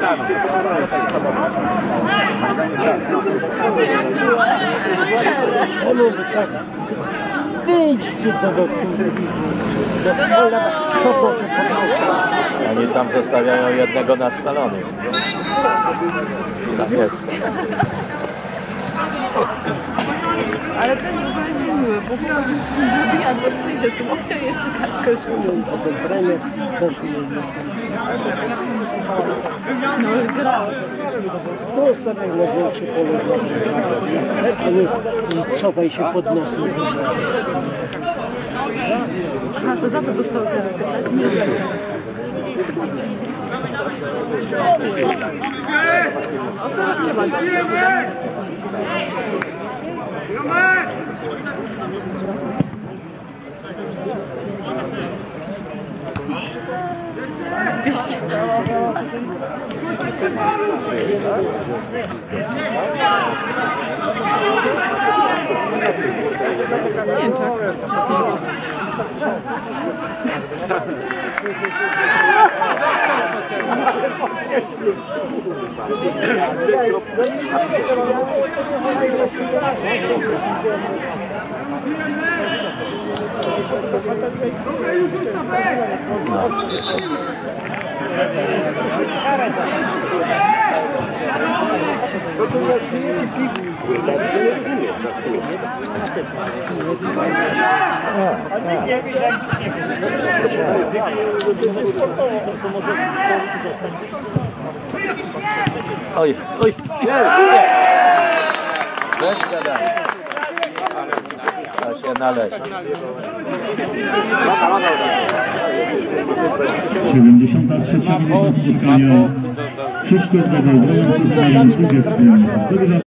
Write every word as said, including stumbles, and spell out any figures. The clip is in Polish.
Wyjdźcie do Oni tam zostawiają jednego na spalonym. Tak jest. Ale to jest w ogóle niemiłe, bo ja dostaję z łokcia i jeszcze kartkę szło. No już grał. No stawiaj na większy pole, a nie cofaj się pod nosem. A to za to dostał kartkę, tak? Nie wiem. O teraz trzeba Wiesz. Oj, oj, bez gadania. To się należy. siedemdziesiąta trzecia minuta spotkania. Krzysztof Paweł, broniący z numerem dwudziestym.